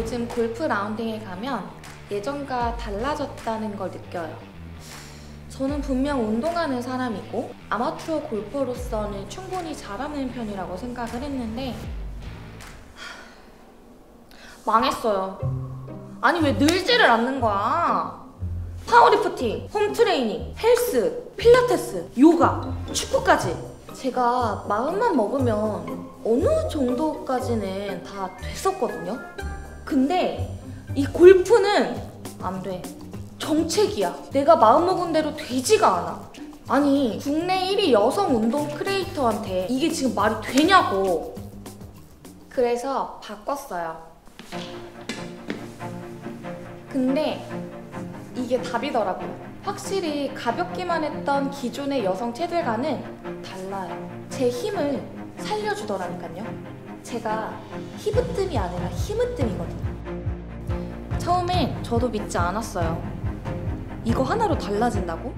요즘 골프 라운딩에 가면 예전과 달라졌다는 걸 느껴요. 저는 분명 운동하는 사람이고 아마추어 골퍼로서는 충분히 잘하는 편이라고 생각을 했는데 망했어요. 아니 왜 늘지를 않는 거야? 파워리프팅, 홈트레이닝, 헬스, 필라테스, 요가, 축구까지 제가 마음만 먹으면 어느 정도까지는 다 됐었거든요. 근데 이 골프는 안 돼. 정책이야. 내가 마음먹은 대로 되지가 않아. 아니 국내 1위 여성 운동 크리에이터한테 이게 지금 말이 되냐고. 그래서 바꿨어요. 근데 이게 답이더라고요. 확실히 가볍기만 했던 기존의 여성 체들과는 달라요. 제 힘을 살려주더라니까요. 제가 히브뜸이 아니라 힘으뜸이거든요. 처음엔 저도 믿지 않았어요. 이거 하나로 달라진다고?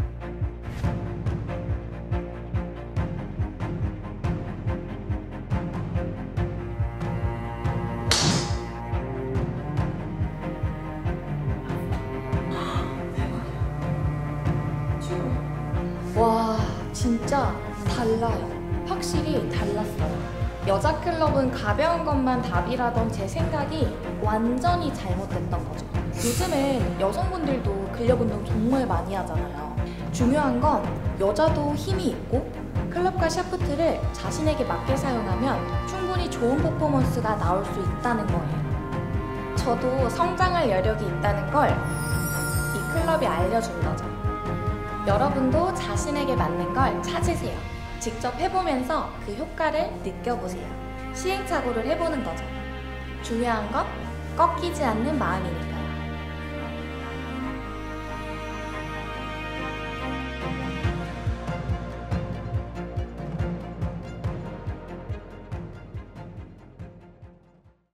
와, 진짜 달라요. 확실히 달랐어요. 여자 클럽은 가벼운 것만 답이라던 제 생각이 완전히 잘못됐던 거죠. 요즘은 여성분들도 근력 운동 정말 많이 하잖아요. 중요한 건 여자도 힘이 있고 클럽과 샤프트를 자신에게 맞게 사용하면 충분히 좋은 퍼포먼스가 나올 수 있다는 거예요. 저도 성장할 여력이 있다는 걸 이 클럽이 알려준 거죠. 여러분도 자신에게 맞는 걸 찾으세요. 직접 해보면서 그 효과를 느껴보세요. 시행착오를 해보는 거죠. 중요한 건 꺾이지 않는 마음이니까.